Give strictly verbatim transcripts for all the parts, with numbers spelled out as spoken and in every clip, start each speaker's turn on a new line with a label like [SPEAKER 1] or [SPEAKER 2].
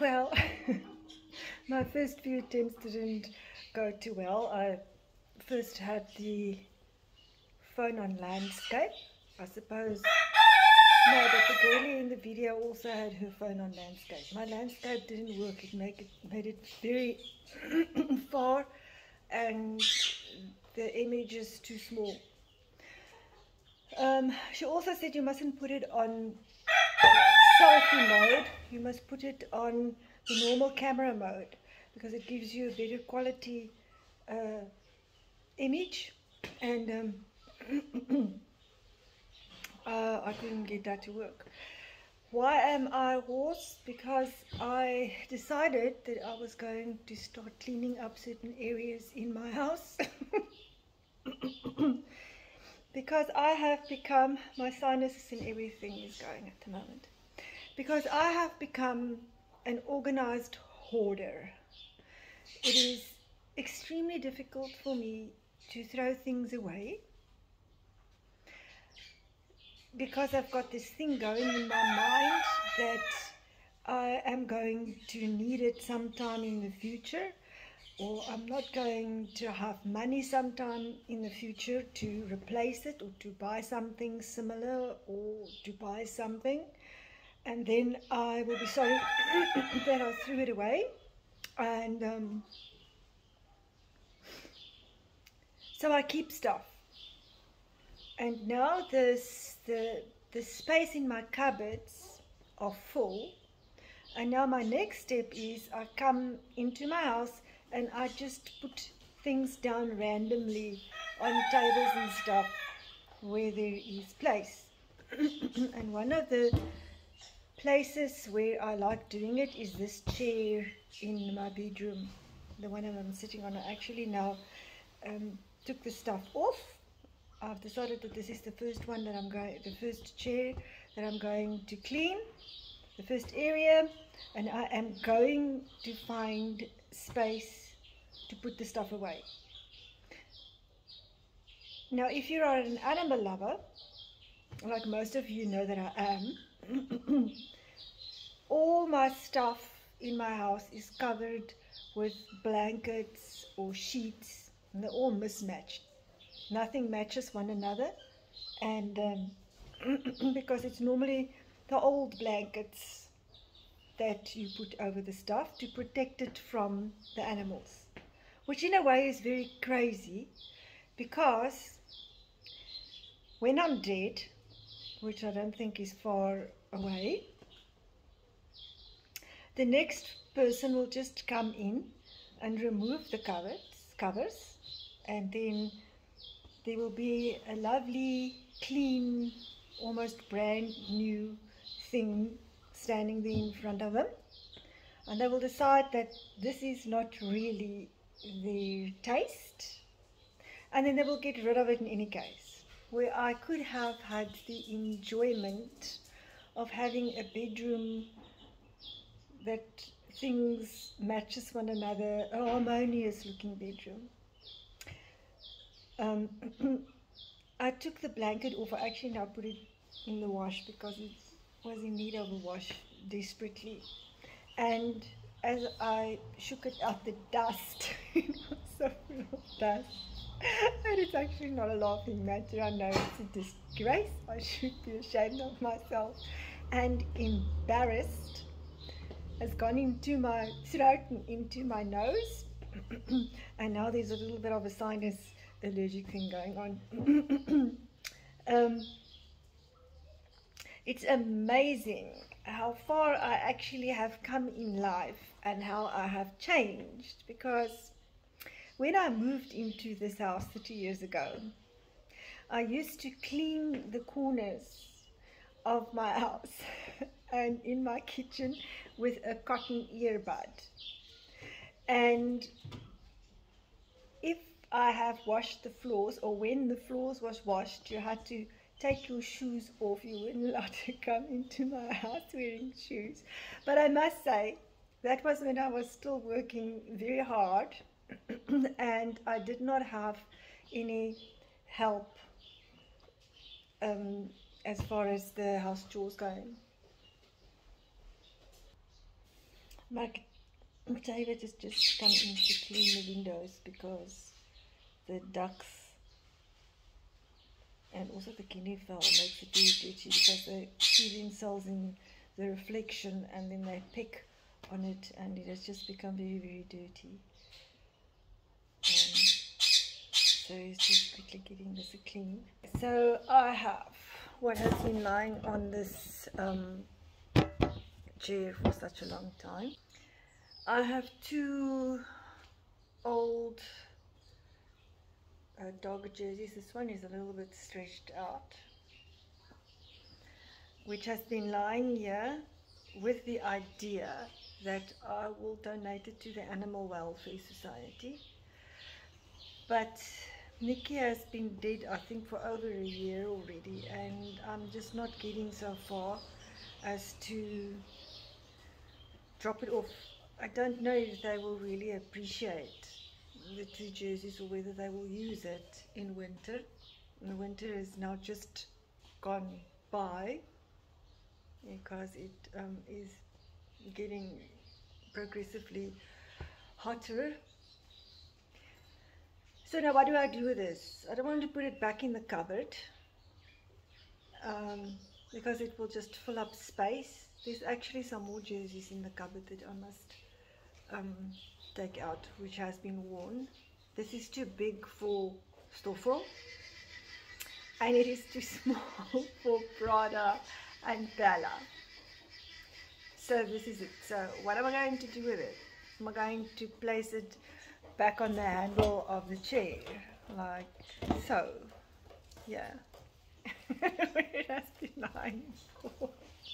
[SPEAKER 1] Well, my first few attempts didn't go too well. I first had the phone on landscape. I suppose, no, but the girlie in the video also had her phone on landscape. My landscape didn't work. It made it, made it very far and the image is too small. Um, she also said you mustn't put it on selfie mode. You must put it on the normal camera mode because it gives you a better quality uh, image. And um, uh, I couldn't get that to work. Why am I hoarse? Because I decided that I was going to start cleaning up certain areas in my house. Because I have become, my sinuses and everything is going at the moment. Because I have become an organized hoarder. It is extremely difficult for me to throw things away. Because I've got this thing going in my mind that I am going to need it sometime in the future, or I'm not going to have money sometime in the future to replace it or to buy something similar or to buy something, and then I will be sorry that I threw it away. And um, so I keep stuff. And now this, the, the space in my cupboards are full. And now my next step is I come into my house and I just put things down randomly on tables and stuff where there is place. And one of the places where I like doing it is this chair in my bedroom. The one that I'm sitting on. I actually now um, took the stuff off. I've decided that this is the first one that I'm going, the first chair that I'm going to clean, the first area, and I am going to find space to put the stuff away. Now, if you are an animal lover, like most of you know that I am, all my stuff in my house is covered with blankets or sheets, and they're all mismatched. Nothing matches one another, and um, because it's normally the old blankets that you put over the stuff to protect it from the animals, which in a way is very crazy, because when I'm dead, which I don't think is far away, the next person will just come in and remove the covers, covers and then there will be a lovely, clean, almost brand new thing standing there in front of them. And they will decide that this is not really their taste. And then they will get rid of it in any case. Where I could have had the enjoyment of having a bedroom that things matches one another, a harmonious looking bedroom. Um, I took the blanket off. I actually now put it in the wash because it was in need of a wash desperately. And as I shook it out, the dust, it was so full of dust. And it's actually not a laughing matter. I know it's a disgrace. I should be ashamed of myself and embarrassed. Has gone into my throat and into my nose. And now there's a little bit of a sinus allergic thing going on. um, it's amazing how far I actually have come in life and how I have changed, because when I moved into this house thirty years ago, I used to clean the corners of my house and in my kitchen with a cotton earbud. And if I have washed the floors, or when the floors was washed, you had to take your shoes off. You weren't allowed to come into my house wearing shoes. But I must say, that was when I was still working very hard and I did not have any help um, as far as the house chores going. Like David has just come in to clean the windows because the ducks and also the guinea fowl makes it very dirty because they see themselves in the reflection and then they pick on it and it has just become very very dirty. Um, so he's just quickly getting this clean. So I have what has been lying on this um, chair for such a long time. I have two old uh, dog jerseys. This one is a little bit stretched out, which has been lying here with the idea that I will donate it to the Animal Welfare Society. But Nikki has been dead, I think, for over a year already, and I'm just not getting so far as to drop it off. I don't know if they will really appreciate the two jerseys or whether they will use it in winter. And winter is now just gone by because it um, is getting progressively hotter. So now what do I do with this? I don't want to put it back in the cupboard um, because it will just fill up space. There's actually some more jerseys in the cupboard that I must um, take out, which has been worn. This is too big for Stoffel and it is too small for Prada and Bella. So this is it. So what am I going to do with it? Am I going to place it back on the handle of the chair like so? Yeah. Where it has been lying for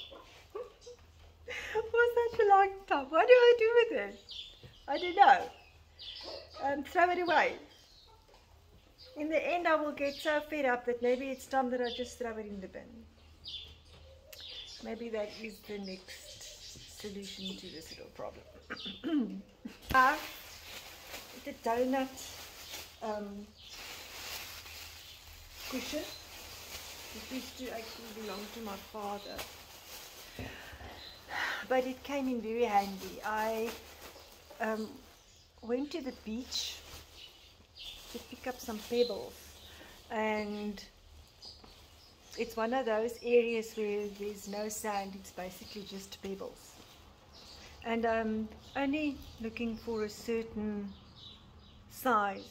[SPEAKER 1] for such a long time. What do I do with it? I don't know. Um, throw it away. In the end I will get so fed up that maybe it's time that I just throw it in the bin. Maybe that is the next solution to this little problem. uh, the donut um, cushion. It used to actually belong to my father, but it came in very handy. I um, went to the beach to pick up some pebbles, and it's one of those areas where there's no sand, it's basically just pebbles. And I'm only looking for a certain size,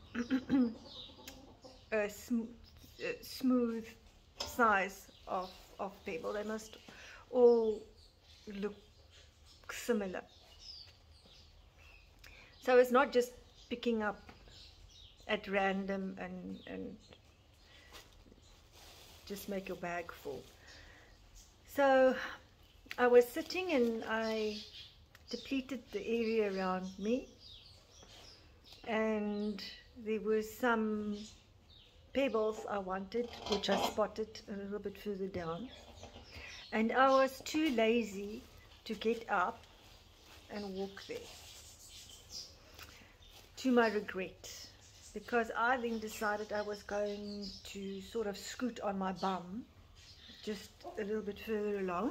[SPEAKER 1] a sm uh, smooth size of, of pebble. They must all look similar. So it's not just picking up at random and, and just make your bag full. So I was sitting and I depleted the area around me, and there were some pebbles I wanted, which I spotted a little bit further down, and I was too lazy to get up and walk there, to my regret, because I then decided I was going to sort of scoot on my bum just a little bit further along,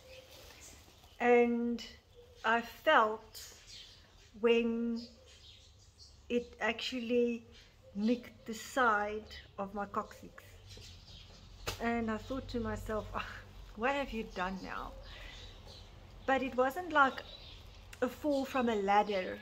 [SPEAKER 1] and I felt when it actually nicked the side of my coccyx, and I thought to myself, oh, what have you done now? But it wasn't like a fall from a ladder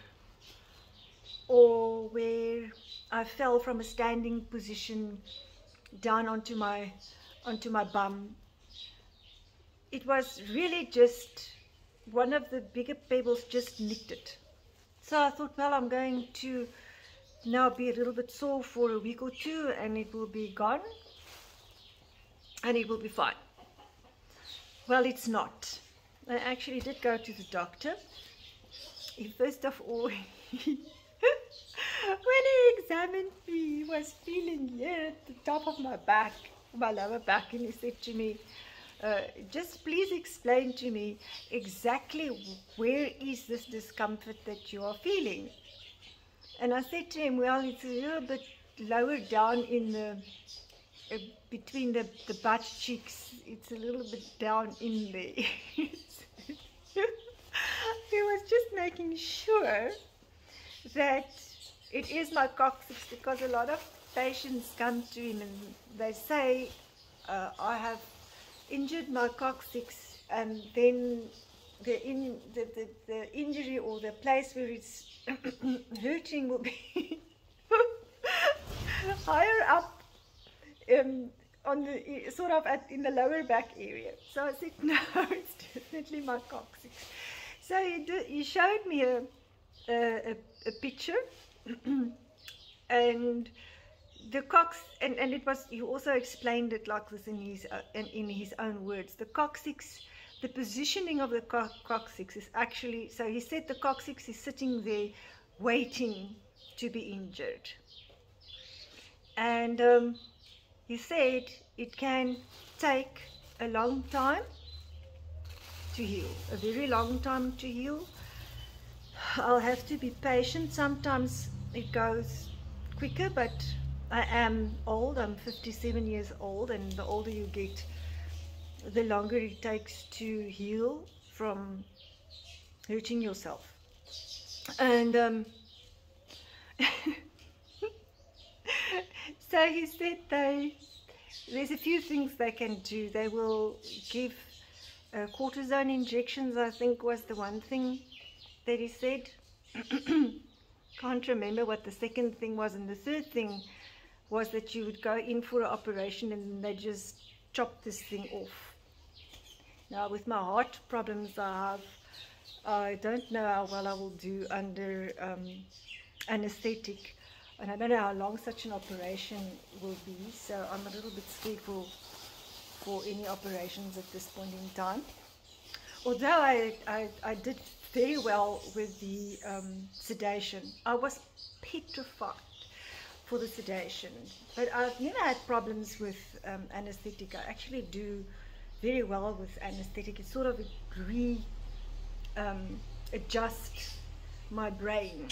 [SPEAKER 1] or where I fell from a standing position down onto my onto my bum. It was really just one of the bigger pebbles just nicked it. So I thought, well, I'm going to now be a little bit sore for a week or two, and it will be gone and it will be fine. Well, it's not. I actually did go to the doctor. He first of all, he when he examined me, he was feeling here at the top of my back, my lower back, and he said to me, uh, just please explain to me exactly where is this discomfort that you are feeling. And I said to him, well, it's a little bit lower down in the, uh, between the, the butt cheeks, it's a little bit down in there. He was making sure that it is my coccyx, because a lot of patients come to him and they say, uh, I have injured my coccyx, and then the, in, the, the, the injury or the place where it's hurting will be higher up um, on the sort of at, in the lower back area. So I said, no, it's definitely my coccyx. So he, did, he showed me a, a, a picture and the cox, and, and it was, he also explained it like this in his, uh, in, in his own words. The coccyx, the positioning of the co coccyx is actually, so he said the coccyx is sitting there waiting to be injured. And um, he said it can take a long time to heal, a very long time to heal. I'll have to be patient. Sometimes it goes quicker, but I am old. I'm fifty-seven years old, and the older you get, the longer it takes to heal from hurting yourself. And um, so he said they, there's a few things they can do. They will give uh, cortisone injections, I think was the one thing that he said. Can't remember what the second thing was, and the third thing was that you would go in for an operation and they just chop this thing off. Now with my heart problems I have, I don't know how well I will do under um, anesthetic, and I don't know how long such an operation will be, so I'm a little bit scared for, for any operations at this point in time. Although I, I, I did very well with the um, sedation. I was petrified for the sedation, but I've never had problems with um, anesthetic. I actually do very well with anesthetic. It sort of re um, adjusts my brain.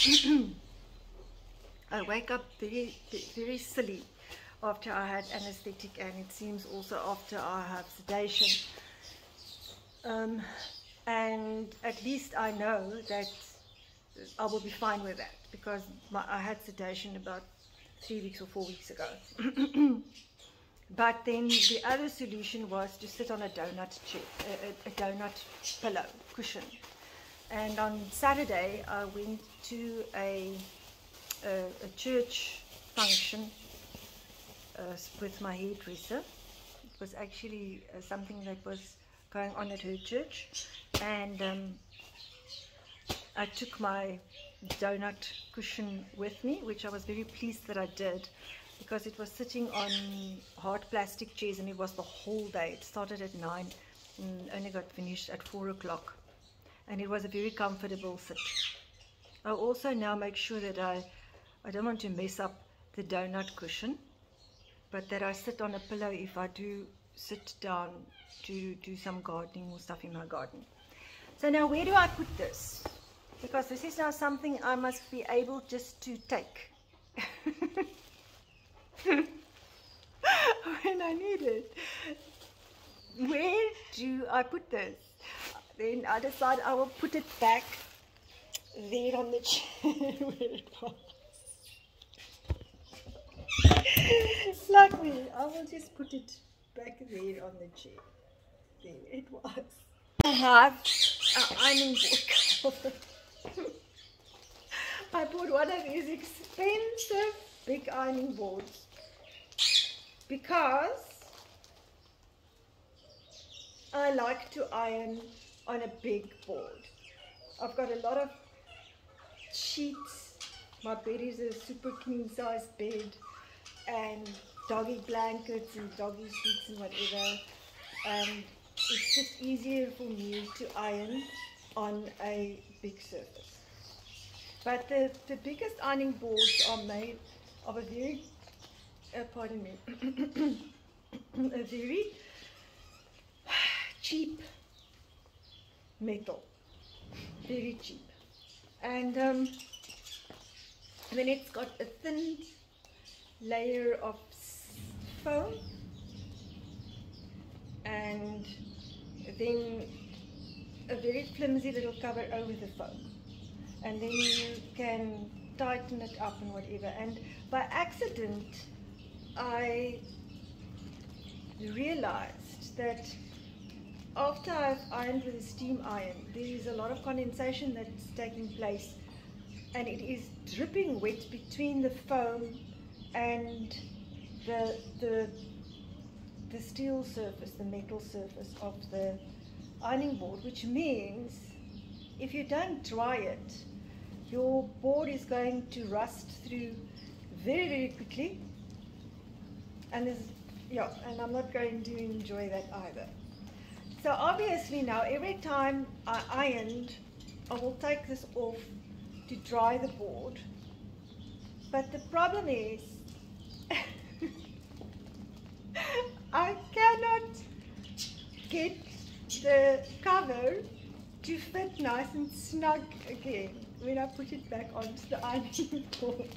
[SPEAKER 1] I wake up very, very silly after I had anesthetic, and it seems also after I have sedation. Um, and at least I know that I will be fine with that, because my, I had sedation about three weeks or four weeks ago. But then the other solution was to sit on a donut chair, a, a donut pillow cushion. And on Saturday I went to a, a, a church function uh, with my hairdresser. It was actually uh, something that was going on at her church, and um, I took my donut cushion with me, which I was very pleased that I did, because it was sitting on hard plastic chairs, and it was the whole day. It started at nine and only got finished at four o'clock, and it was a very comfortable sit. I also now make sure that I I don't want to mess up the donut cushion, but that I sit on a pillow if I do sit down to do some gardening or stuff in my garden. So now where do I put this? Because this is now something I must be able just to take when I need it. Where do I put this? Then I decide I will put it back there on the chair where it was. Like me, I will just put it back there on the chair. There it was. I have an ironing board cover. I bought one of these expensive big ironing boards because I like to iron on a big board. I've got a lot of sheets. My bed is a super king size bed, and doggy blankets and doggy sheets and whatever. Um, it's just easier for me to iron on a big surface. But the, the biggest ironing boards are made of a very, uh, pardon me, a very cheap metal, very cheap. And um, then it's got a thin layer of foam, and then a very flimsy little cover over the foam. and then you can tighten it up and whatever. And by accident, I realized that after I've ironed with a steam iron, there is a lot of condensation that's taking place, and it is dripping wet between the foam and the the the steel surface, the metal surface of the ironing board, which means if you don't dry it, your board is going to rust through very, very quickly. And there's, yeah, and I'm not going to enjoy that either. So obviously now, every time I ironed, I will take this off to dry the board. But the problem is, I cannot get the cover to fit nice and snug again when I put it back onto the ironing board.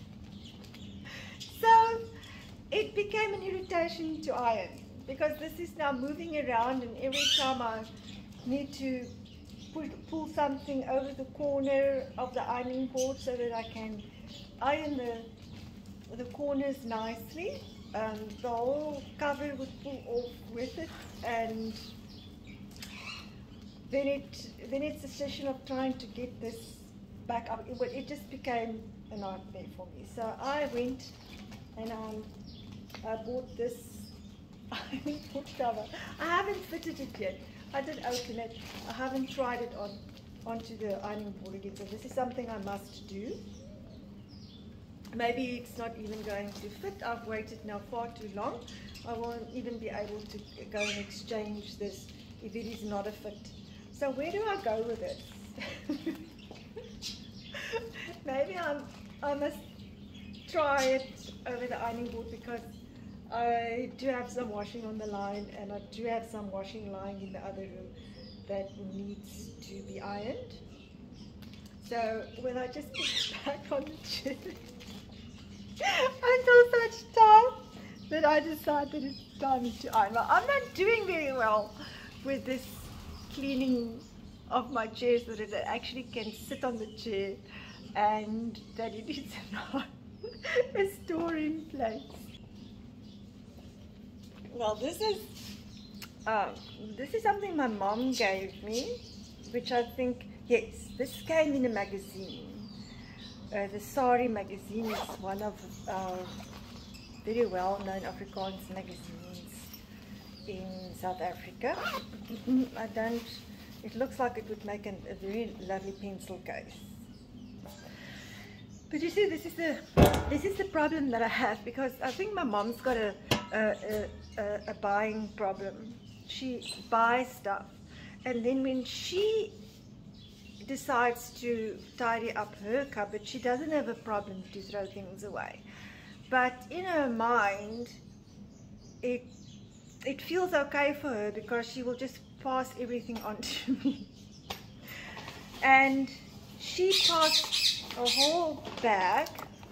[SPEAKER 1] So it became an irritation to iron, because this is now moving around, and every time I need to pull, pull something over the corner of the ironing board so that I can iron the, the corners nicely, um, the whole cover would pull off with it, and then it then it's a session of trying to get this back up. It, it just became a nightmare for me. So I went and um, I bought this ironing board cover. I haven't fitted it yet. I did open it. I haven't tried it on onto the ironing board again. So this is something I must do. Maybe it's not even going to fit. I've waited now far too long. I won't even be able to go and exchange this if it is not a fit. So where do I go with it? Maybe I'm, I must try it over the ironing board, because I do have some washing on the line, and I do have some washing lying in the other room that needs to be ironed. So when I just put it back on the chair until such time that I decide that it's time to iron. Well, I'm not doing very well with this cleaning of my chair so that it actually can sit on the chair and that it is not a storing place. Well, this is uh, this is something my mom gave me, which I think, yes, this came in a magazine. Uh, the Sari magazine is one of our very well-known Afrikaans magazines in South Africa. I don't, it looks like it would make an, a very lovely pencil case. But you see, this is the this is the problem that I have, because I think my mom's got a a, a, a buying problem. She buys stuff, and then when she decides to tidy up her cupboard, she doesn't have a problem to throw things away. But in her mind, it it feels okay for her, because she will just pass everything on to me. And she passed a whole bag.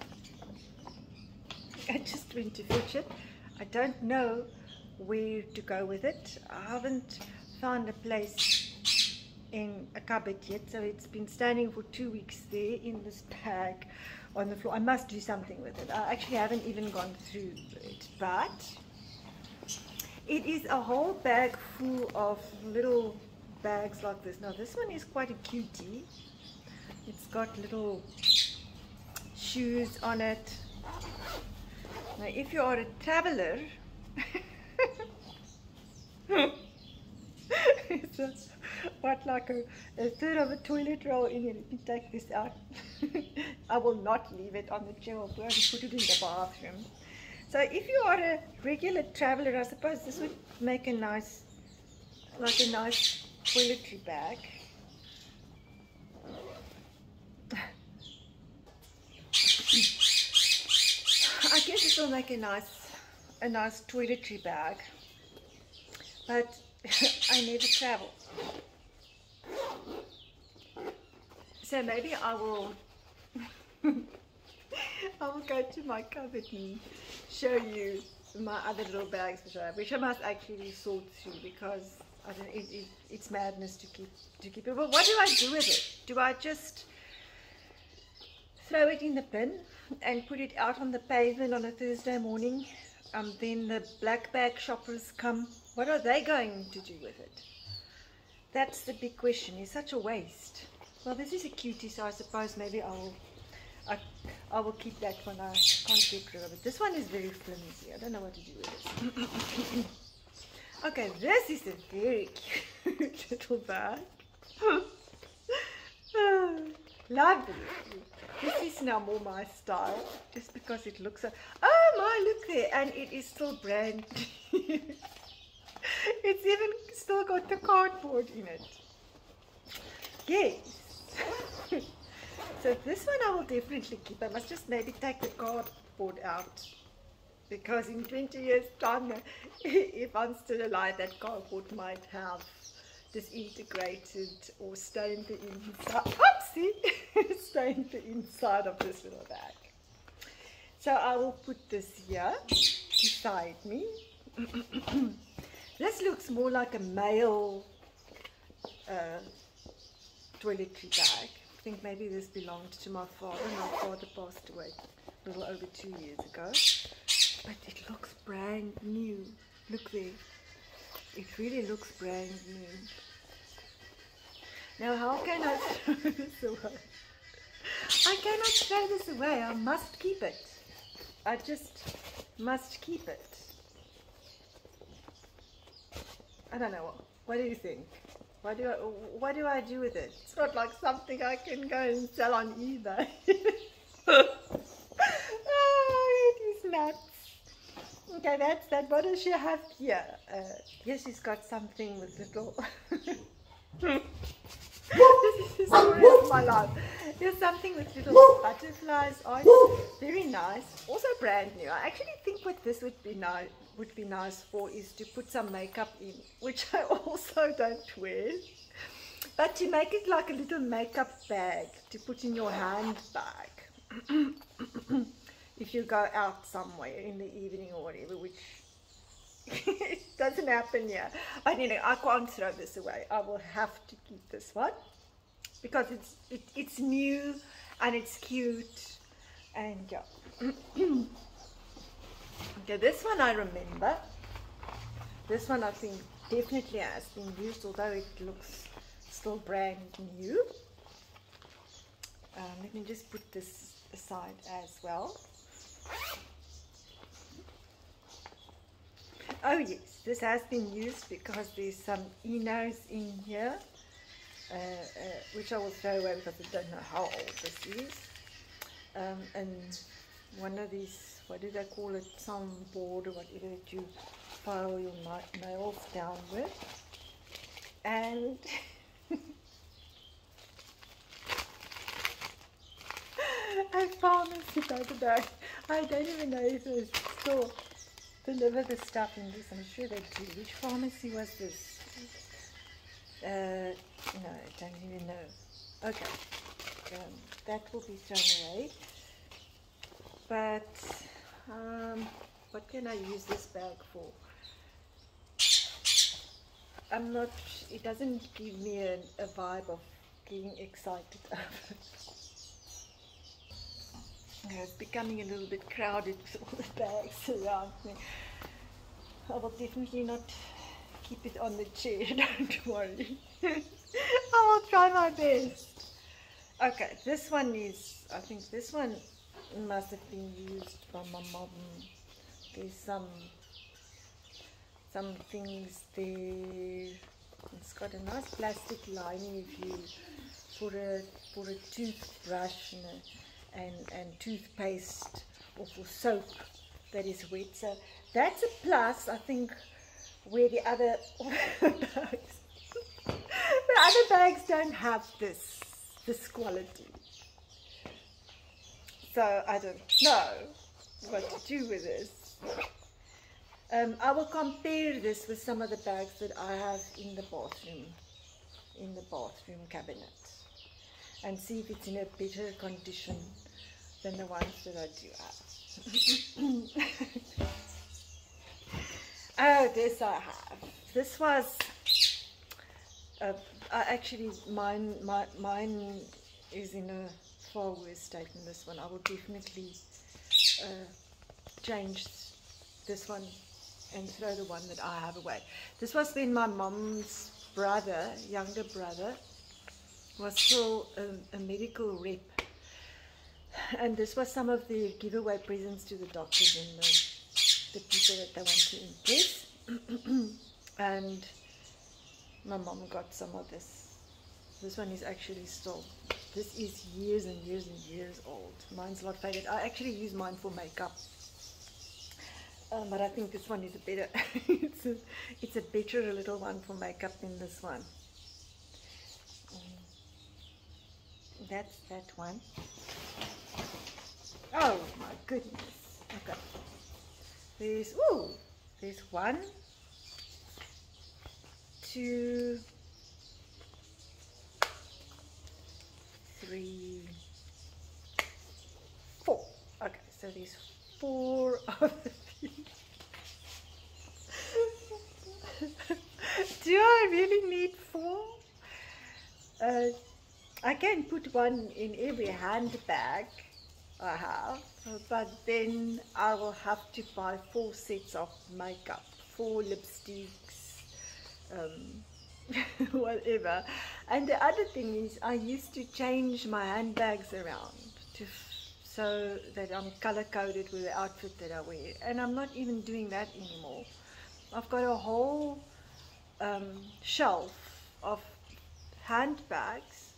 [SPEAKER 1] I just went to fetch it. I don't know where to go with it. I haven't found a place in a cupboard yet, so it's been standing for two weeks there in this bag on the floor. I must do something with it. I actually haven't even gone through it, but it is a whole bag full of little bags like this. Now this one is quite a cutie. It's got little shoes on it. Now if you are a traveler, it's a, what, like a, a third of a toilet roll in it. Let me take this out. I will not leave it on the chair. I'll go and put it in the bathroom. So if you are a regular traveler, I suppose this would make a nice, like a nice toiletry bag. I guess this will make a nice, a nice toiletry bag. But I never travel. So maybe I will I will go to my cupboard and show you my other little bags which I have, which I must actually sort through, because I don't, it, it, it's madness to keep to keep it. But what do I do with it? Do I just throw it in the bin and put it out on the pavement on a Thursday morning. Um, then the black bag shoppers come. What are they going to do with it? That's the big question. It's such a waste. Well, this is a cutie, so I suppose maybe I will, I, I will keep that one. I can't get rid of it. This one is very flimsy. I don't know what to do with it. Okay, this is a very cute little bag. Lovely. This is now more my style, just because it looks so... Oh my, look there, and it is still brand new. It's even still got the cardboard in it. Yes. So this one I will definitely keep. I must just maybe take the cardboard out, because in twenty years time, if I'm still alive, that cardboard might have disintegrated or stained the inside. Oopsie! Stained the inside of this little bag. So I will put this here beside me. This looks more like a male uh, toiletry bag. I think maybe this belonged to my father. My father passed away a little over two years ago. But it looks brand new. Look there. It really looks brand new. Now how can I throw this away? I cannot throw this away. I must keep it. I just must keep it. I don't know. What, what do you think? What do I, what do I do with it? It's not like something I can go and sell on eBay. Oh, it is nuts. Okay, that's that. What does she have here? Uh, here she's got something with little... This is the story of my life. There's something with little butterflies on it. Very nice. Also brand new. I actually think what this would be nice would be nice for is to put some makeup in, which I also don't wear. But to make it like a little makeup bag to put in your handbag. If you go out somewhere in the evening or whatever, which it doesn't happen here. But you know, I can't throw this away. I will have to keep this one because it's it, it's new and it's cute, and yeah. Okay, this one I remember. This one I think definitely has been used, although it looks still brand new. Um, let me just put this aside as well. Oh yes, this has been used because there's some Enos in here, uh, uh, which I will throw away because I don't know how old this is. Um, and one of these, what do they call it, some board or whatever that you file your nails down with. And I found this the other day. I don't even know if they still deliver the stuff in this. I'm sure they do. Which pharmacy was this? Uh, no, I don't even know. Okay, um, that will be thrown away. But um, what can I use this bag for? I'm not. It doesn't give me a, a vibe of getting excited over it. It's becoming a little bit crowded with all the bags around me. I will definitely not keep it on the chair, don't worry. I will try my best. Okay, this one is, I think this one must have been used by my mom. There's some, some things there. It's got a nice plastic lining if you put a, put a toothbrush and a And, and toothpaste or for soap that is wet. So that's a plus, I think, where the other bags, the other bags don't have this this quality. So I don't know what to do with this. Um, I will compare this with some of the bags that I have in the bathroom, in the bathroom cabinet, and see if it's in a better condition than the ones that I do have. Oh, this I have. This was, uh, I actually, mine, my, mine is in a far worse state than this one. I will definitely uh, change this one and throw the one that I have away. This was when my mom's brother, younger brother, was still a, a medical rep. And this was some of the giveaway presents to the doctors and the, the people that they want to impress. And my mom got some of this. This one is actually still, this is years and years and years old. Mine's a lot faded. I actually use mine for makeup. Um, but I think this one is a better, it's, a, it's a better little one for makeup than this one. Um, that's that one. Oh my goodness. Okay. There's, ooh, there's one, two, three, four. Okay, so there's four of these. Do I really need four? Uh, I can put one in every handbag I have, but then I will have to buy four sets of makeup, four lipsticks, um, whatever. And the other thing is, I used to change my handbags around to so that I'm color coded with the outfit that I wear, and I'm not even doing that anymore. I've got a whole um, shelf of handbags,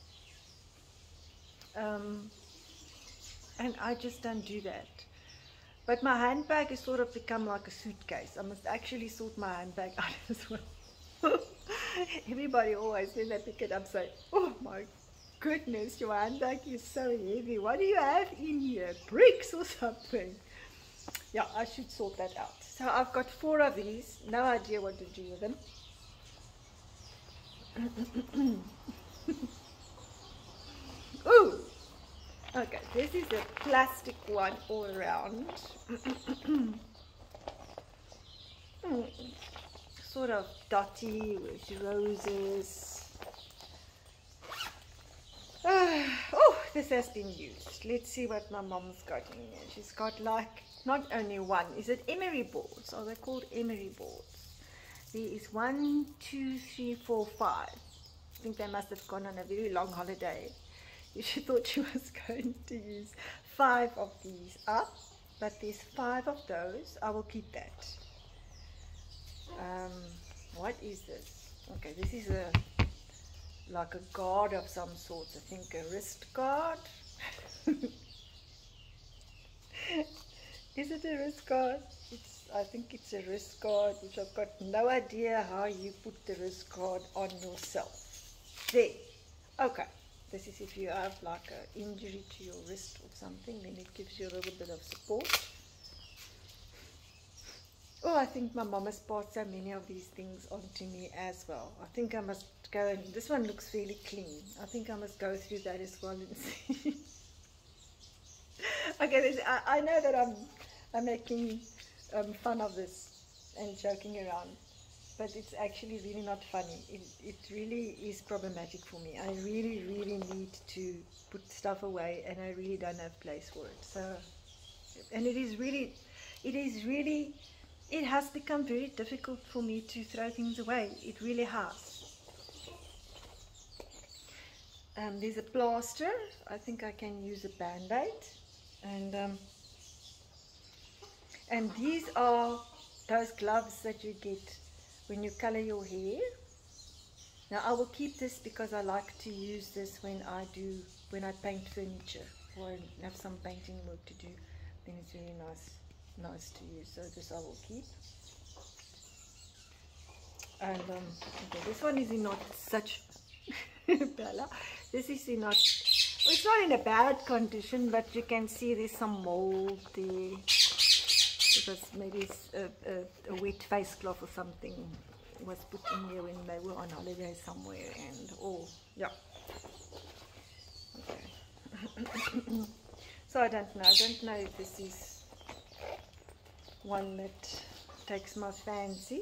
[SPEAKER 1] um, and I just don't do that. But my handbag has sort of become like a suitcase. I must actually sort my handbag out as well. Everybody always, when they pick it up, say, oh my goodness, your handbag is so heavy. What do you have in here? Bricks or something? Yeah, I should sort that out. So I've got four of these. No idea what to do with them. Ooh! Okay, this is a plastic one all around. Sort of dotty with roses. Uh, oh, this has been used. Let's see what my mom's got in here. She's got like, not only one. Is it emery boards? Are they called emery boards? There is one, two, three, four, five. I think they must have gone on a very long holiday. She thought she was going to use five of these up, but there's five of those. I will keep that. Um, what is this? Okay, this is a like a guard of some sort. I think a wrist guard. Is it a wrist guard? It's, I think it's a wrist guard, which I've got no idea how you put the wrist guard on yourself. There. Okay. This is if you have like an injury to your wrist or something, then it gives you a little bit of support. Oh, I think my mom has passed so many of these things on to me as well. I think I must go, and this one looks really clean. I think I must go through that as well and see. Okay, I, I know that I'm, I'm making um, fun of this and joking around. But it's actually really not funny. It, it really is problematic for me. I really, really need to put stuff away, and I really don't have place for it. So, and it is really, it is really, it has become very difficult for me to throw things away. It really has. Um, there's a plaster. I think I can use a band-aid. And, um, and these are those gloves that you get when you color your hair. Now I will keep this because I like to use this when I do, when I paint furniture or I have some painting work to do. Then it's really nice, nice to use. So this I will keep. And um, okay, this one is in not such Bella. This is in not. Well, it's not in a bad condition, but you can see there's some mold there. Because maybe it's a, a, a wet face cloth or something was put in here when they were on holiday somewhere, and oh yeah. Okay. So I don't know. I don't know if this is one that takes my fancy.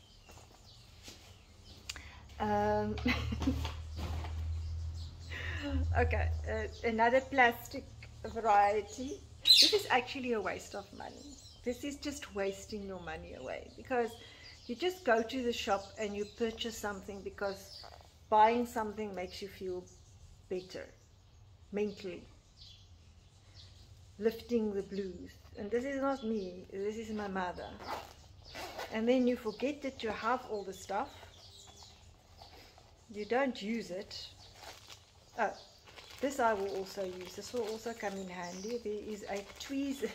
[SPEAKER 1] Um, Okay, uh, another plastic variety. This is actually a waste of money. This is just wasting your money away, because you just go to the shop and you purchase something because buying something makes you feel better mentally, lifting the blues. And this is not me, this is my mother. And then you forget that you have all the stuff, you don't use it. Oh, this I will also use. This will also come in handy. There is a tweezer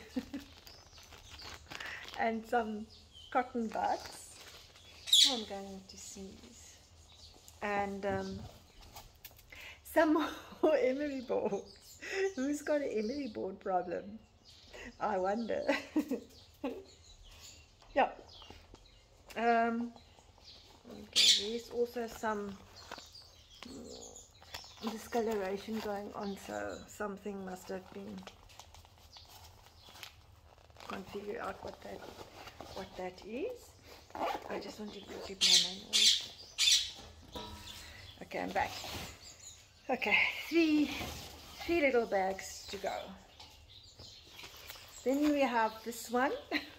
[SPEAKER 1] and some cotton buds. I'm going to sneeze. And um, some more emery boards. Who's got an emery board problem? I wonder. Yeah. Um, okay, there's also some discoloration going on, so something must have been, can't figure out what that what that is. I just want to keep my manual. Okay, I'm back. Okay, three three little bags to go. Then we have this one.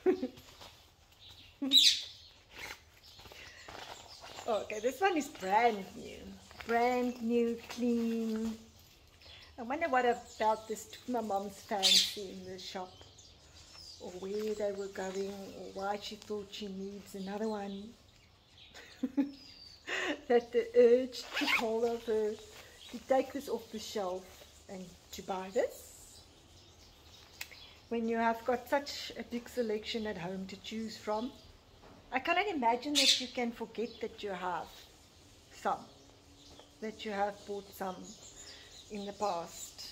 [SPEAKER 1] Okay, this one is brand new. Brand new, clean. I wonder what about this took my mom's fancy in the shop, or where they were going, or why she thought she needs another one. That the urge took hold of her to take this off the shelf and to buy this. When you have got such a big selection at home to choose from, I cannot imagine that you can forget that you have some. That you have bought some in the past.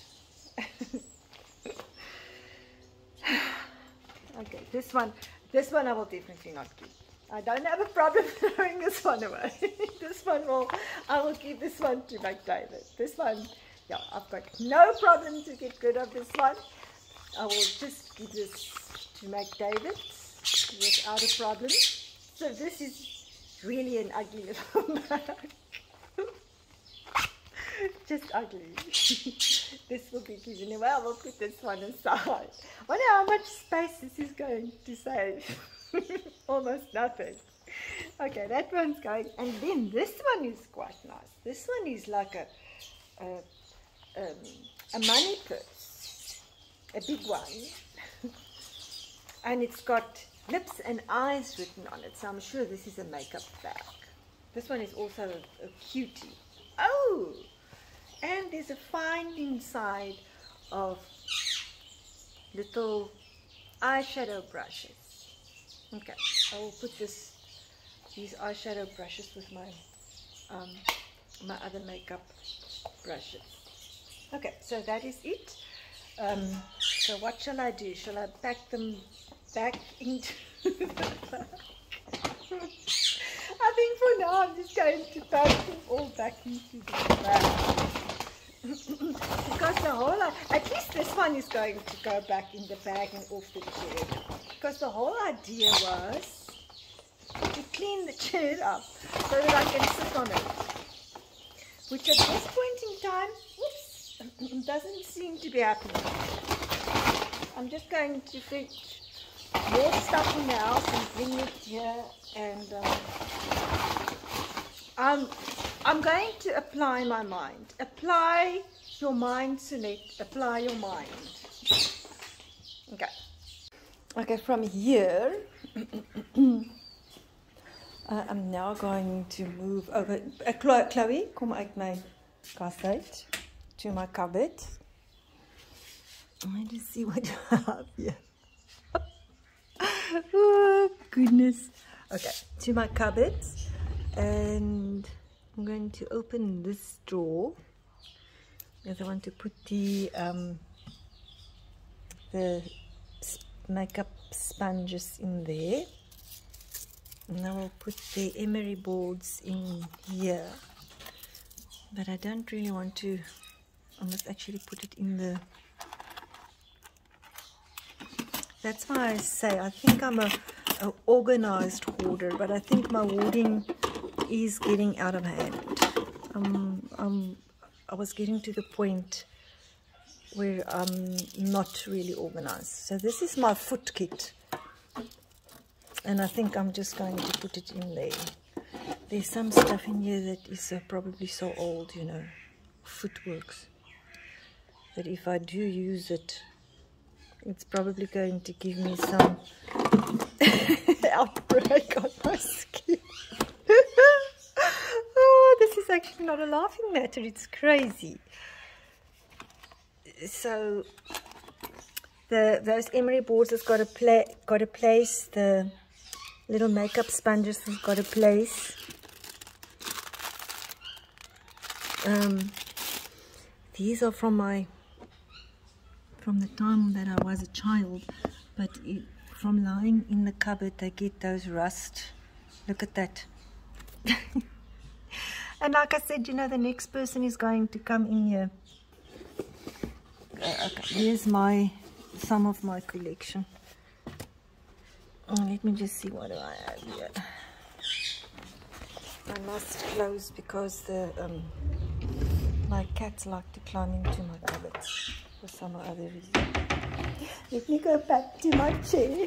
[SPEAKER 1] Okay, this one, this one I will definitely not keep. I don't have a problem throwing this one away. This one will, I will give this one to McDavid. This one, yeah, I've got no problem to get rid of this one. I will just give this to McDavid without a problem. So this is really an ugly little bag. Just ugly. This will be given away. I will put this one aside. I wonder how much space this is going to save. Almost nothing. Okay, that one's going. And then this one is quite nice. This one is like a a, um, a money purse, a big one, and it's got lips and eyes written on it. So I'm sure this is a makeup bag. This one is also a, a cutie. Oh. And there's a find inside of little eyeshadow brushes. Okay, I will put this these eyeshadow brushes with my um, my other makeup brushes. Okay, so that is it. Um, so what shall I do? Shall I pack them back into the bag? I think for now I'm just going to pack them all back into the bag. Because the whole, at least this one is going to go back in the bag and off the chair. Because the whole idea was to clean the chair up so that I can sit on it. Which at this point in time, whoops, doesn't seem to be happening. I'm just going to fetch more stuff in the house and bring it here, and um, I'm, I'm going to apply my mind. Apply your mind, Sonet. Apply your mind. Okay. Okay, from here, uh, I'm now going to move over. Uh, Chloe, kom uit my kas uit to my cupboard. Let me see what I have here. Oh, goodness. Okay, to my cupboard, and I'm going to open this drawer because I want to put the um, the makeup sponges in there, and I will put the emery boards in here, but I don't really want to. I must actually put it in the. That's why I say I think I'm a, a organized hoarder, but I think my hoarding is getting out of hand. Um, um, I was getting to the point where I'm not really organized. So this is my foot kit, and I think I'm just going to put it in there. There's some stuff in here that is uh, probably so old, you know, footworks, that if I do use it, it's probably going to give me some outbreak on my skin. Oh, this is actually not a laughing matter, it's crazy. So the those emery boards has got a pla got a place. The little makeup sponges has got a place. Um, these are from my from the time that I was a child, but it, from lying in the cupboard, they get those rust. Look at that. And like I said, you know, the next person is going to come in here. Uh, okay, here's my some of my collection. Oh, let me just see what do I have here. I must close because the um, my cats like to climb into my cupboards for some other reason. Let me go back to my chair.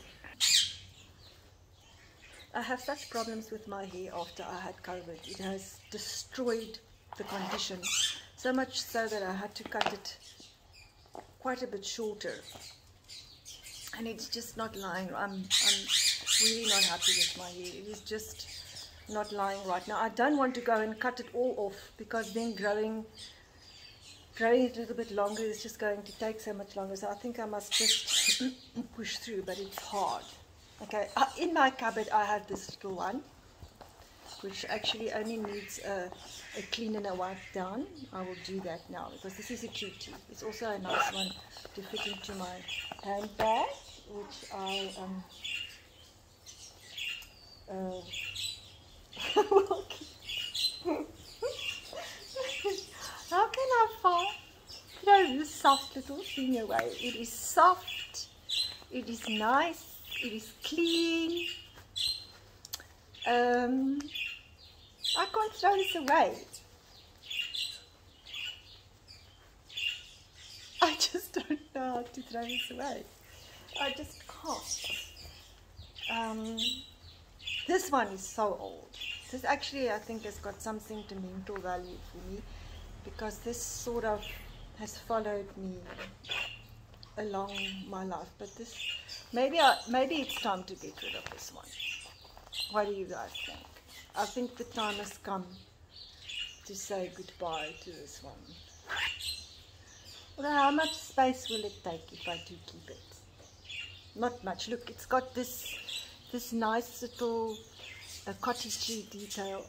[SPEAKER 1] I have such problems with my hair after I had COVID. It has destroyed the condition, so much so that I had to cut it quite a bit shorter, and it's just not lying. I'm, I'm really not happy with my hair. It is just not lying right now. I don't want to go and cut it all off, because then growing growing it a little bit longer is just going to take so much longer. So I think I must just push through, but it's hard. Okay, uh, in my cupboard I have this little one, which actually only needs a, a clean and a wipe down. I will do that now, because this is a cutie. It's also a nice one to fit into my handbag, which I um uh, will keep. How can I find throw this soft little thing away? It is soft, it is nice, it is clean. Um, I can't throw this away. I just don't know how to throw this away. I just can't. Um, this one is so old. This actually, I think, has got some sentimental value for me, because this sort of has followed me along my life. But this, maybe, I, maybe it's time to get rid of this one. What do you guys think? I think the time has come to say goodbye to this one. Well, how much space will it take if I do keep it? Not much. Look, it's got this this nice little uh, cottagey detail.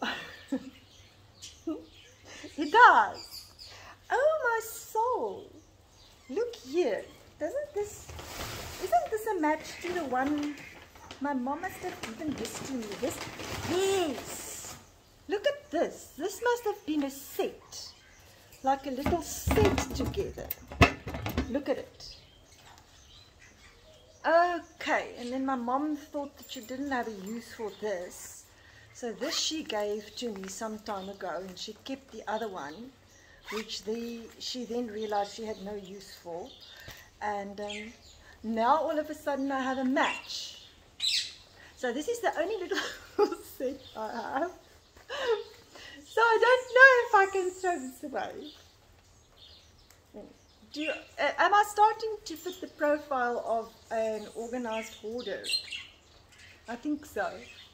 [SPEAKER 1] It does. Oh my soul! Look here. Doesn't this? Isn't this a match to the one? My mom must have given this to me. This, yes. Look at this. This must have been a set, like a little set together. Look at it. Okay, and then my mom thought that she didn't have a use for this, so this she gave to me some time ago, and she kept the other one, which the she then realized she had no use for, and um, now all of a sudden I have a match. So this is the only little set I have. So I don't know if I can throw this away. Do you, uh, am I starting to fit the profile of an organized hoarder? I think so.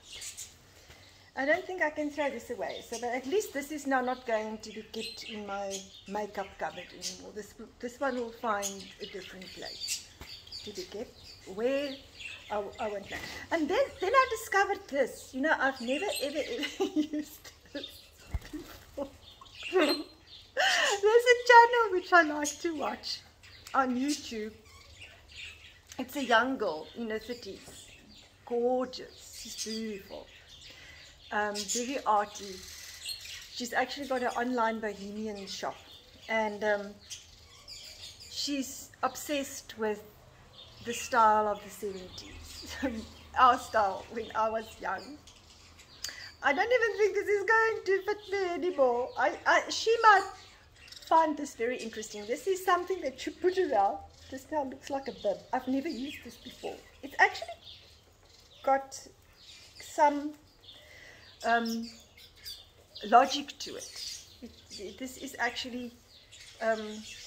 [SPEAKER 1] I don't think I can throw this away. So, but at least this is now not going to be kept in my makeup cupboard anymore. This this one will find a different place to be kept. Where? I, I won't know. And then, then I discovered this. You know, I've never ever ever used this before. There's a channel which I like to watch on YouTube. It's a young girl in her thirties. Gorgeous. She's beautiful. Um, very arty. She's actually got an online bohemian shop. And um, she's obsessed with the style of the seventies. Our style when I was young. I don't even think this is going to fit me anymore. I, I, she might find this very interesting. This is something that you put around. This now looks like a bib. I've never used this before. It's actually got some um, logic to it. It, it. This is actually um,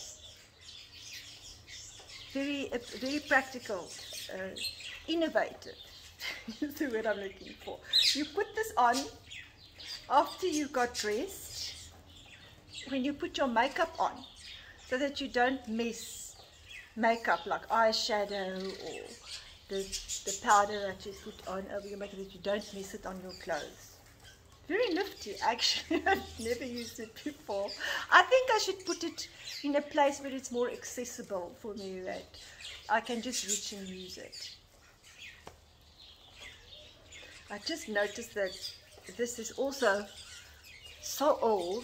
[SPEAKER 1] very, uh, very practical, uh, innovative. Is the word I'm looking for. You put this on after you got dressed, when you put your makeup on, so that you don't miss makeup like eyeshadow or the, the powder that you put on over your makeup, that you don't miss it on your clothes. Very nifty, actually. I've never used it before. I think I should put it in a place where it's more accessible for me, that I can just reach and use it. I just noticed that this is also so old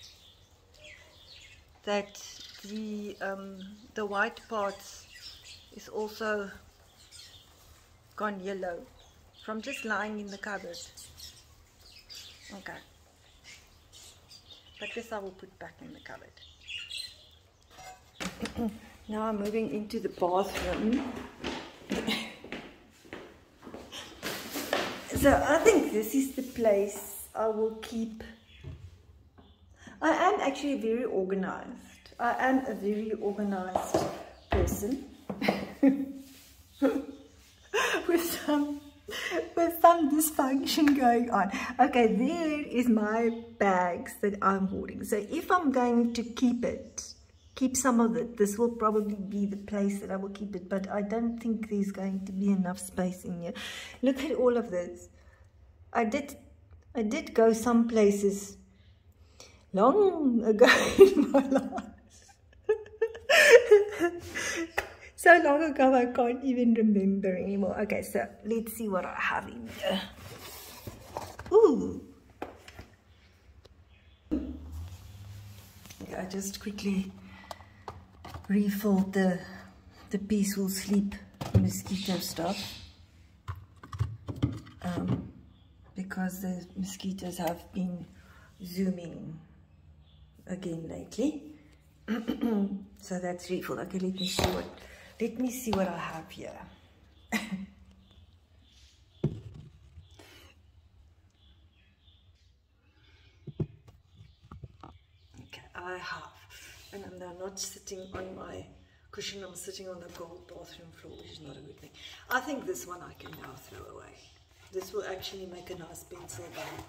[SPEAKER 1] that the um, the white parts is also gone yellow from just lying in the cupboard. Okay, but this I will put back in the cupboard. Now I'm moving into the bathroom. So I think this is the place I will keep. I am actually very organized. I am a very organized person with some with some dysfunction going on. Okay, there is my bags that I'm hoarding. So if I'm going to keep it, keep some of it, this will probably be the place that I will keep it, but I don't think there's going to be enough space in here. Look at all of this. I did I did go some places long ago in my life. So long ago I can't even remember anymore. Okay, so let's see what I have in here. Ooh. Okay, I just quickly refilled the the peaceful sleep mosquito stuff. Um, because the mosquitoes have been zooming again lately. So that's refilled. Okay, let me see what let me see what I have here. Okay, I have, and I'm now not sitting on my cushion, I'm sitting on the gold bathroom floor, which is not a good thing. I think this one I can now throw away. This will actually make a nice pencil bag.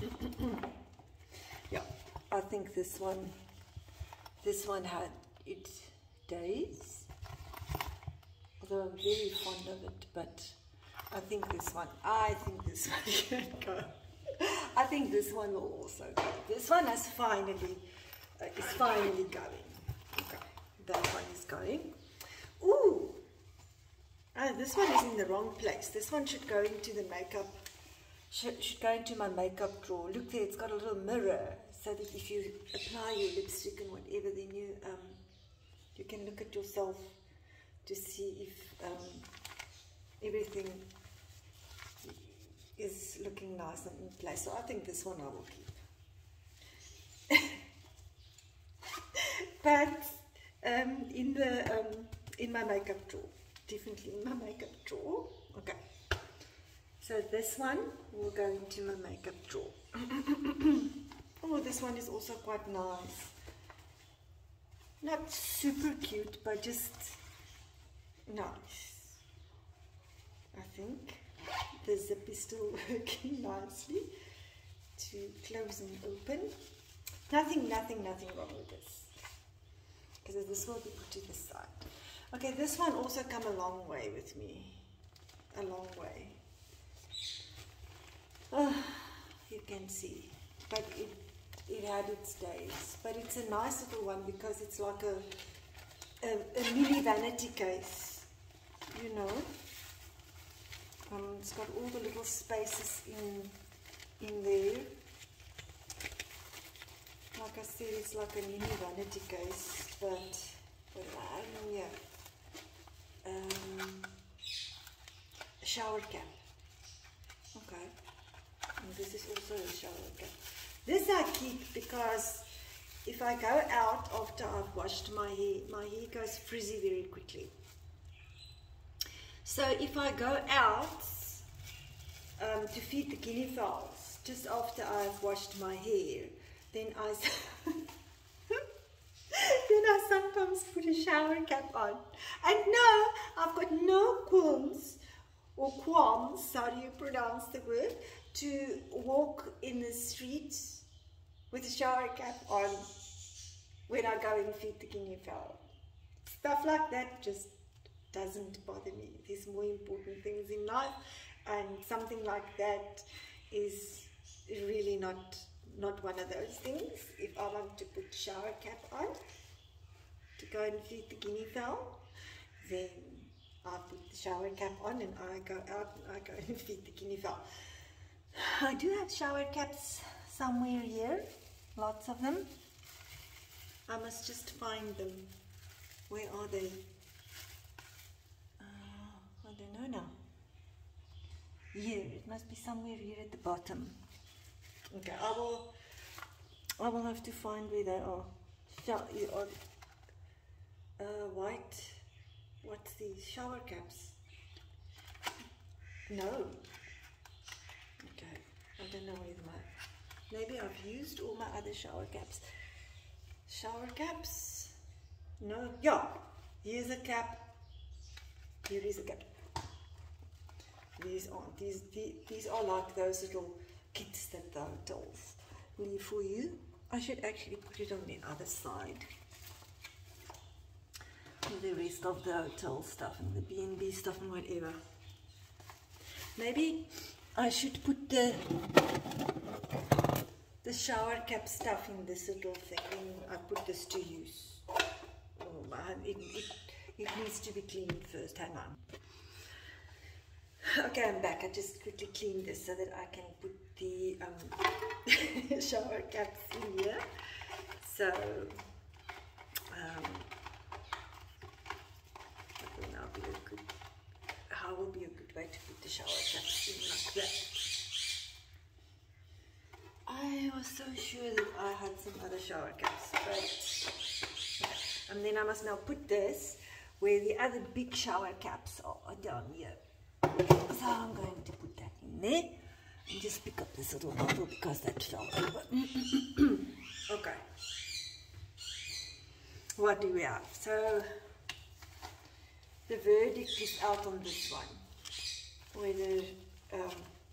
[SPEAKER 1] Yeah, I think this one, this one had its days, although I'm very fond of it, but I think this one, I think this one can go. I think this one will also go. This one has finally, uh, is finally going. Okay, that one is going. Ooh! Oh, this one is in the wrong place. This one should go into the makeup, should, should go into my makeup drawer. Look there, it's got a little mirror, so that if you apply your lipstick and whatever, then you um, you can look at yourself to see if um, everything is looking nice and in place. So I think this one I will keep. But um, in the um, in my makeup drawer. Definitely in my makeup drawer. Okay, so this one will go into my makeup drawer. Oh, this one is also quite nice. Not super cute, but just nice. I think the zip is still working nicely to close and open. Nothing, nothing, nothing wrong with this, because this will be put to the side. Okay, this one also come a long way with me, a long way. Oh, you can see, but it, it had its days. But it's a nice little one because it's like a, a, a mini vanity case, you know. Um, it's got all the little spaces in, in there. Like I said, it's like a mini vanity case, but what do I have here? Um, a shower cap. Okay, and this is also a shower cap. This I keep because if I go out after I've washed my hair, my hair goes frizzy very quickly. So if I go out um, to feed the guinea fowls just after I've washed my hair, then I then I sometimes put a shower cap on. And no, I've got no qualms or qualms, how do you pronounce the word, to walk in the street with a shower cap on when I go and feed the guinea fowl. Stuff like that just doesn't bother me. There's more important things in life, and something like that is really not not one of those things. If I want to put shower cap on to go and feed the guinea fowl, then I put the shower cap on and I go out and I go and feed the guinea fowl. I do have shower caps somewhere here, lots of them. I must just find them. Where are they? Uh, I don't know now. Here, it must be somewhere here at the bottom. Okay, I will. I will have to find where they are. Shower, uh, white. What's these? Shower caps? No. Okay, I don't know where my. Maybe I've used all my other shower caps. Shower caps? No. Yeah. Here's a cap. Here is a cap. These aren't. These, these, these are like those little kits that the hotels leave for you. I should actually put it on the other side. With the rest of the hotel stuff and the B and B stuff and whatever. Maybe I should put the the shower cap stuff in this little thing when I put this to use. Oh man, it, it, it needs to be cleaned first. Hang on. Okay, I'm back. I just quickly cleaned this so that I can put the um, shower caps in here. So, um, that will now be a good, how will be a good way to put the shower caps in like that. I was so sure that I had some other shower caps, but, and then I must now put this where the other big shower caps are down here. So I'm going to put that in there and just pick up this little bottle because that fell over. Okay. What do we have? So the verdict is out on this one. Whether um,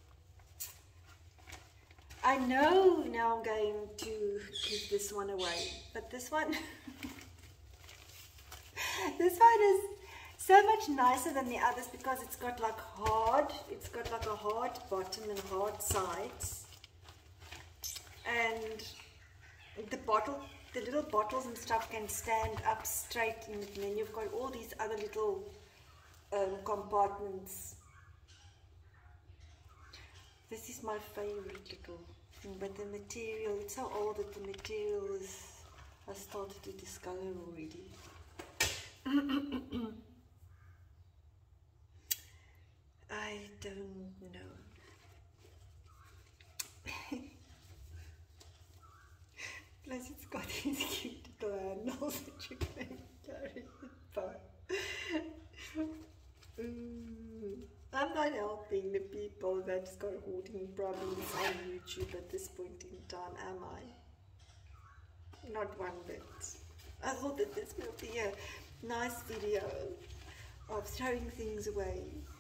[SPEAKER 1] I know now I'm going to give this one away, but this one, this one is so much nicer than the others because it's got like hard, it's got like a hard bottom and hard sides, and the bottle, the little bottles and stuff can stand up straight in it, and then you've got all these other little um, compartments. This is my favorite little thing, but the material, it's so old that the material is, has started to discolor already. I don't know. Plus it's got these cute little handles that you can carry it by. mm, I'm not helping the people that's got hoarding problems on YouTube at this point in time, am I? Not one bit. I thought that this will be a nice video of throwing things away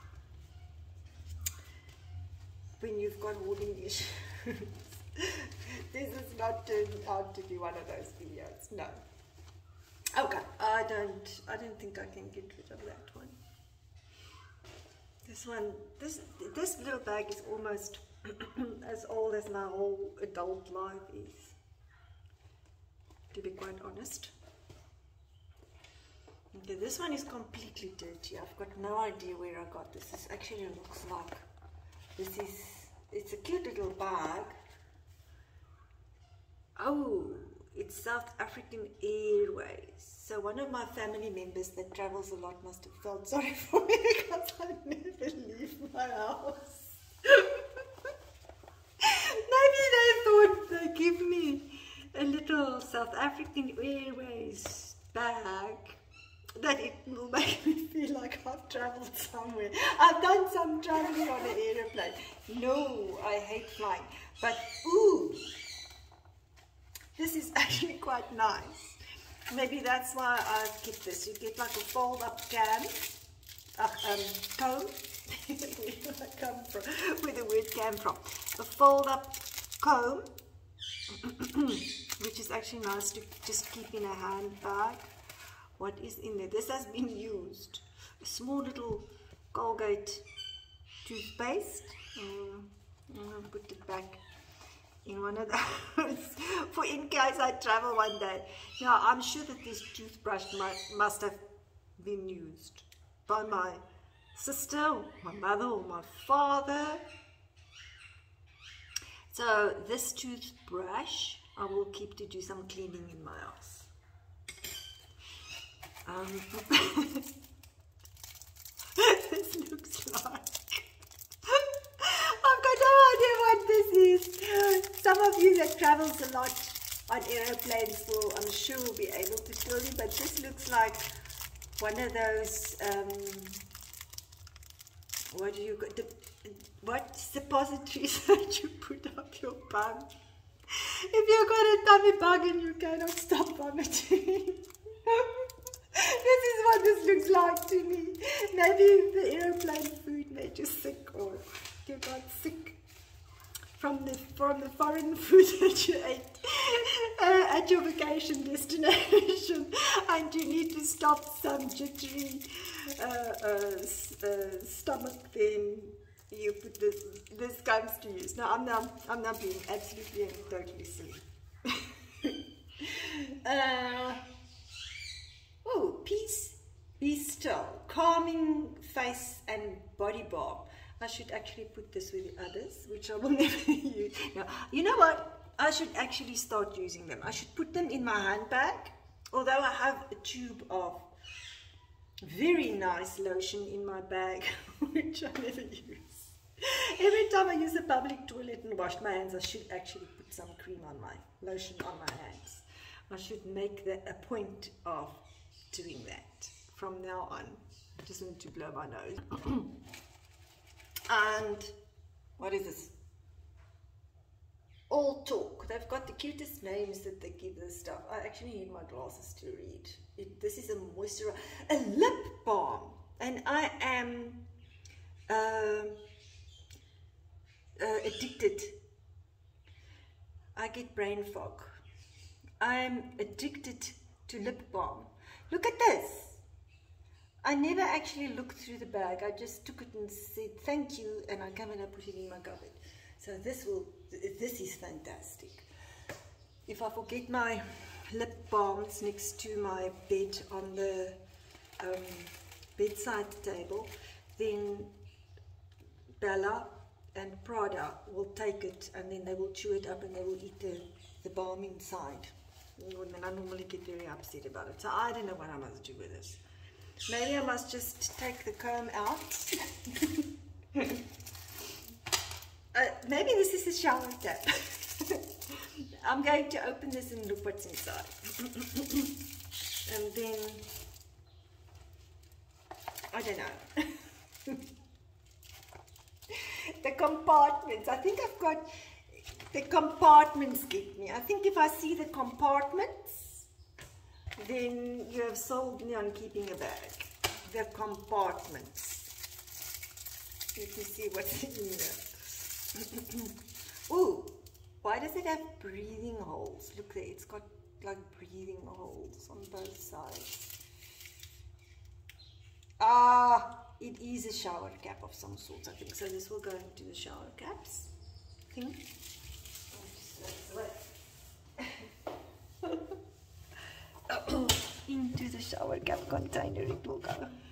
[SPEAKER 1] when you've got hoarding issues. This is not turned out to be one of those videos. No. Okay, I don't I don't think I can get rid of that one. This one, this this little bag is almost as old as my whole adult life is, to be quite honest. Okay, this one is completely dirty. I've got no idea where I got this. This actually looks like, this is, it's a cute little bag. Oh, it's South African Airways. So one of my family members that travels a lot must have felt sorry for me because I never leave my house. Maybe they thought they give me a little South African Airways bag that it will make me feel like I've traveled somewhere. I've done some traveling on an aeroplane. No, I hate flying. But ooh, this is actually quite nice. Maybe that's why I've kept this. You get like a fold-up can, uh, um, comb. Where did I come from? Where the word came from? A fold-up comb, which is actually nice to just keep in a handbag. What is in there? This has been used. A small little Colgate toothpaste. Um, I'm going to put it back in one of those for in case I travel one day. Now, I'm sure that this toothbrush might, must have been used by my sister, or my mother, or my father. So this toothbrush I will keep to do some cleaning in my house. Um, this looks like I've got no idea what this is. Some of you that travels a lot on aeroplanes will, I'm sure, will be able to tell you, but this looks like one of those um, what do you got? The, what suppositories that you put up your bum if you've got a tummy bug and you cannot stop vomiting? This is what this looks like to me. Maybe the aeroplane food made you sick, or you got sick from the from the foreign food that you ate uh, at your vacation destination, and you need to stop some jittery uh, uh, uh, stomach. Then you put this. This comes to use. No, I'm not. I'm not being absolutely and totally silly. uh, Oh, peace, be still, calming face and body balm. I should actually put this with the others, which I will never use. Now, you know what? I should actually start using them. I should put them in my handbag, although I have a tube of very nice lotion in my bag, which I never use. Every time I use a public toilet and wash my hands, I should actually put some cream on my, lotion on my hands. I should make that a point of doing that from now on. I just need to blow my nose. And what is this? All Talk. They've got the cutest names that they give this stuff. I actually need my glasses to read. It, this is a moisturizer, a lip balm, and I am uh, uh, addicted. I get brain fog. I'm addicted to lip balm. Look at this. I never actually looked through the bag. I just took it and said thank you, and I come and I put it in my cupboard. So this will, this is fantastic. If I forget my lip balms next to my bed on the um, bedside table, then Bella and Prada will take it, and then they will chew it up and they will eat the, the balm inside. And then I normally get very upset about it. So I don't know what I must do with this. Maybe I must just take the comb out. uh, maybe this is a shower cap. I'm going to open this and look what's inside. And then, I don't know. The compartments. I think I've got... The compartments get me. I think if I see the compartments, then you have sold me on keeping a bag. The compartments. Let me see what's in there. Ooh, why does it have breathing holes? Look there, it's got like breathing holes on both sides. Ah, it is a shower cap of some sort, I think. So this will go into the shower caps. I think. Into the shower cap container it will go.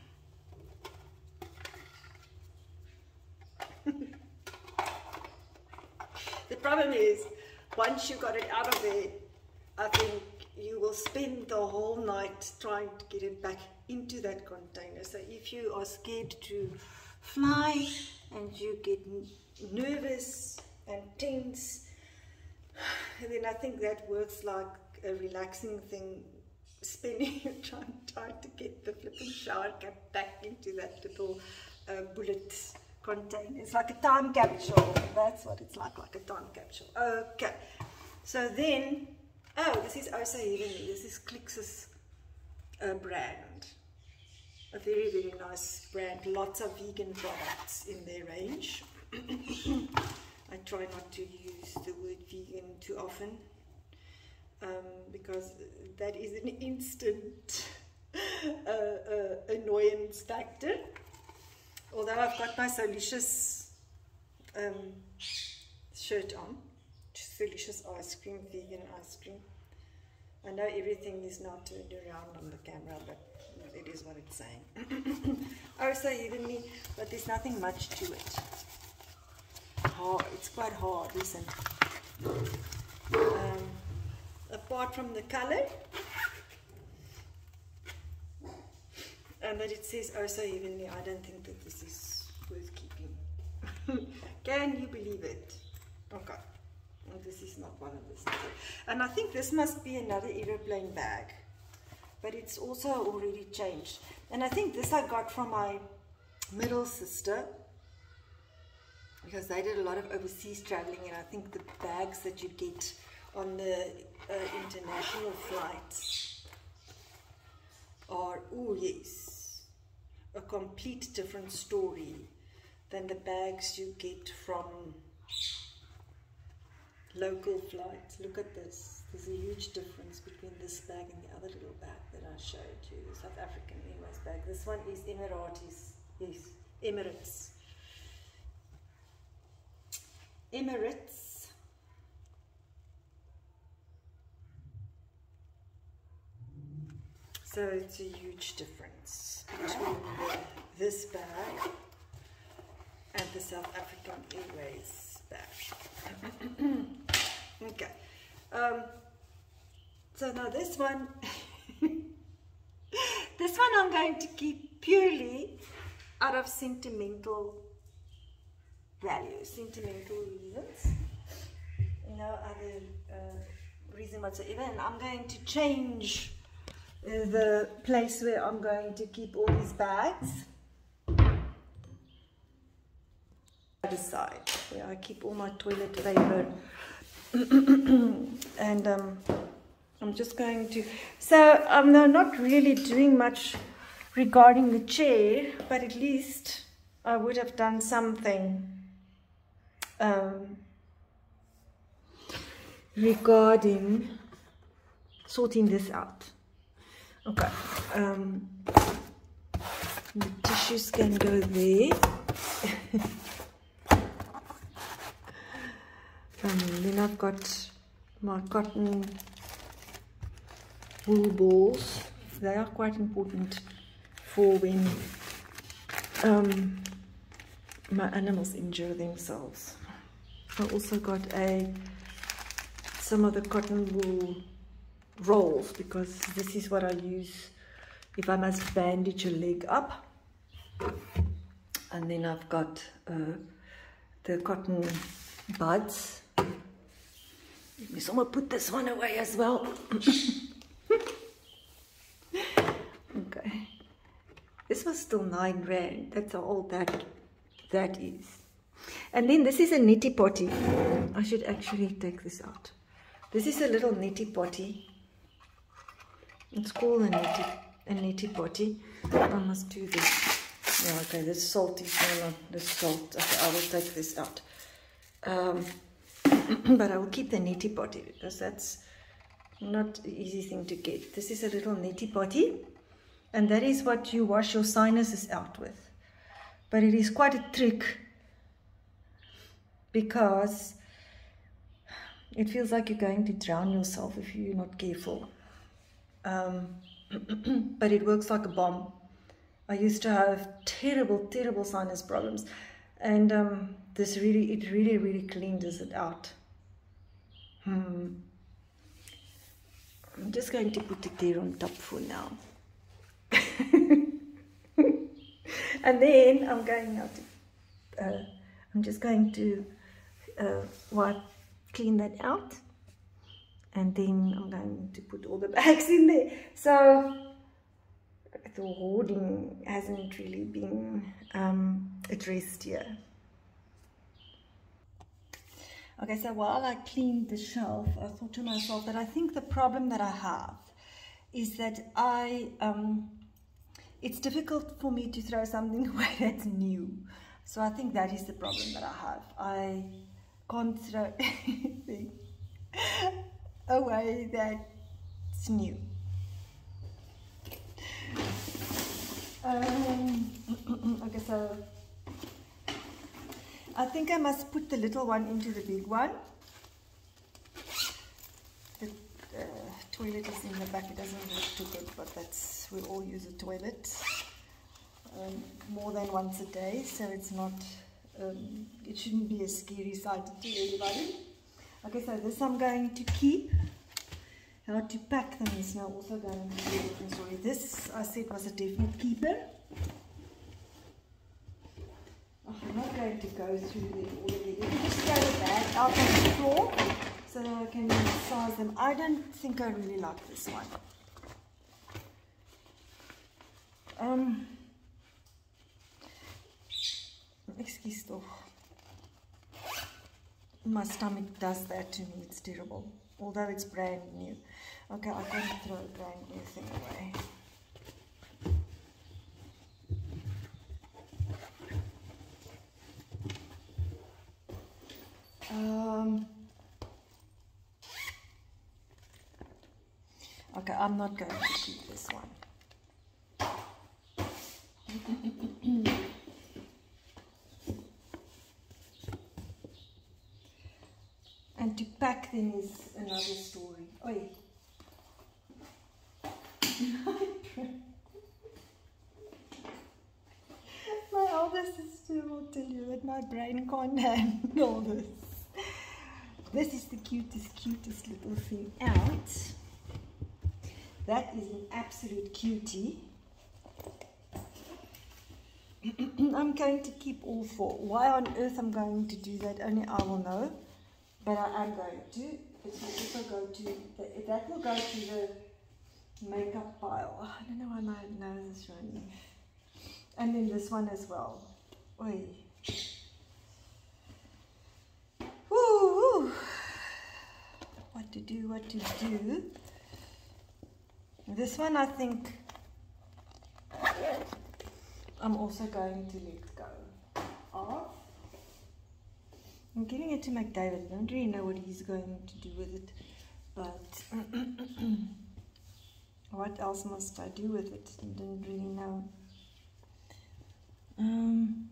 [SPEAKER 1] The problem is, once you got it out of there, I think you will spend the whole night trying to get it back into that container. So if you are scared to fly and you get nervous and tense, And then I think that works like a relaxing thing, spending your time trying to get the flipping shower cap back into that little uh, bullet container. It's like a time capsule. That's what it's like, like a time capsule. Okay. So then, oh, this is also heavenly. This is Clix's uh, brand. A very, very nice brand. Lots of vegan products in their range. I try not to use the word vegan too often, um, because that is an instant uh, uh, annoyance factor. Although I've got my Solicious um, shirt on, Solicious ice cream, vegan ice cream. I know everything is not turned around on the camera, but it is what it's saying. Oh, so evenly, but there's nothing much to it. Hard, it's quite hard, isn't it? Um, apart from the color, and that it says oh so evenly, I don't think that this is worth keeping. Can you believe it? Okay. And this is not one of these. And I think this must be another aeroplane bag, but it's also already changed. And I think this I got from my middle sister, because they did a lot of overseas traveling, and I think the bags that you get on the uh, international flights are, oh yes, a complete different story than the bags you get from local flights. Look at this. There's a huge difference between this bag and the other little bag that I showed you, the South African Airways bag. This one is Emiratis, yes, Emirates. Emirates. So it's a huge difference between the, this bag and the South African Airways bag. Okay. Um, so now this one, this one I'm going to keep purely out of sentimental value, sentimental reasons, no other uh, reason whatsoever. And I'm going to change uh, the place where I'm going to keep all these bags. Other side where I keep all my toilet paper. And um, I'm just going to, so I'm not really doing much regarding the chair, but at least I would have done something um, regarding sorting this out. Okay, um, the tissues can go there. Um, then I've got my cotton wool balls. They are quite important for when um, my animals injure themselves. I also got a some of the cotton wool rolls, because this is what I use if I must bandage a leg up. And then I've got uh, the cotton buds. Let me someone put this one away as well. Okay, this was still nine rand. That's how old that that is. And then this is a neti potty. I should actually take this out. This is a little neti potty. It's called a neti a neti potty. I must do this. Yeah, okay, this is salty. No, no, this salt. Okay, I will take this out. Um, but I will keep the neti potty, because that's not an easy thing to get. This is a little neti potty, and that is what you wash your sinuses out with. But it is quite a trick, because it feels like you're going to drown yourself if you're not careful. Um, but it works like a bomb. I used to have terrible, terrible sinus problems, and um, this really, it really, really cleans it out. Hmm. I'm just going to put it there on top for now. And then I'm going out to, uh, I'm just going to uh, wipe, clean that out. And then I'm going to put all the bags in there. So the hoarding hasn't really been um, addressed here. Okay, so while I cleaned the shelf, I thought to myself that I think the problem that I have is that I, um, it's difficult for me to throw something away that's new. So I think that is the problem that I have. I can't throw anything away that's new. Um, okay, so I think I must put the little one into the big one. The uh, toilet is in the back. It doesn't look too good, but that's, we all use a toilet um, more than once a day, so it's not, um, it shouldn't be a scary sight to everybody. Okay, so this I'm going to keep. How to pack them is now also going to be a different story. This, I said, was a definite keeper. Oh, I'm not going to go through the, all of it. You can just throw the bag out on the floor so that I can size them. I don't think I really like this one. Um, excuse me. My stomach does that to me. It's terrible. Although it's brand new. Okay, I can't throw a brand new thing away. Um, okay, I'm not going to keep this one. And to pack them is another story. Oi. My elder sister will tell you that my brain can't handle this. This is the cutest, cutest little thing out. That is an absolute cutie. I'm going to keep all four. Why on earth I'm going to do that, only I will know. But I am going to. It will also go to, the, that will go to the makeup pile. Oh, I don't know why my nose is running. And then this one as well. Oi. Woo, woo. What to do, what to do. This one I think I'm also going to let go of. I'm giving it to McDavid. I don't really know what he's going to do with it, but what else must I do with it? I don't really know. Um,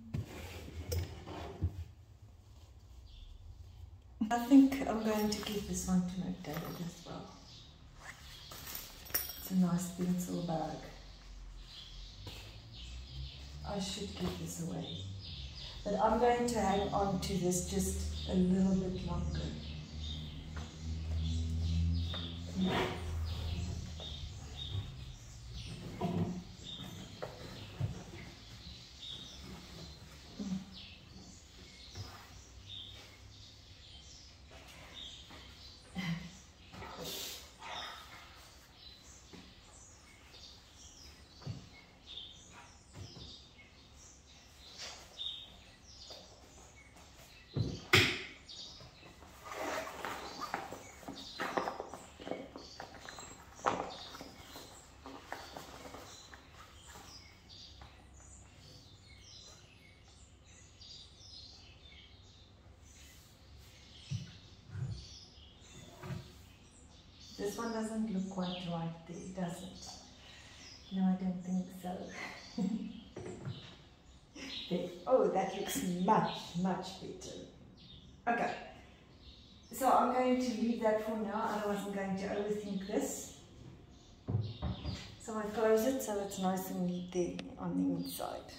[SPEAKER 1] I think I'm going to give this one to McDavid as well. It's a nice pencil bag. I should give this away. But I'm going to hang on to this just a little bit longer. This one doesn't look quite right there, does it? No, I don't think so. There. Oh, that looks much, much better. Okay. So I'm going to leave that for now, otherwise I'm going to overthink this. So I close it so it's nice and neat there on the inside.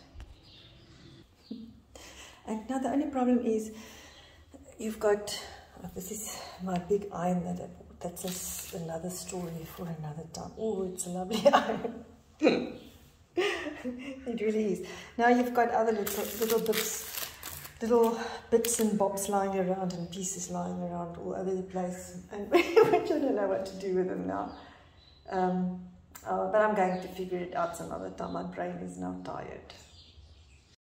[SPEAKER 1] And now the only problem is you've got, oh, this is my big iron that I bought. That's just another story for another time. Oh, it's a lovely iron. It really is. Now you've got other little, little bits little bits and bobs lying around and pieces lying around all over the place, and which I don't know what to do with them now. Um, uh, but I'm going to figure it out some other time. My brain is now tired.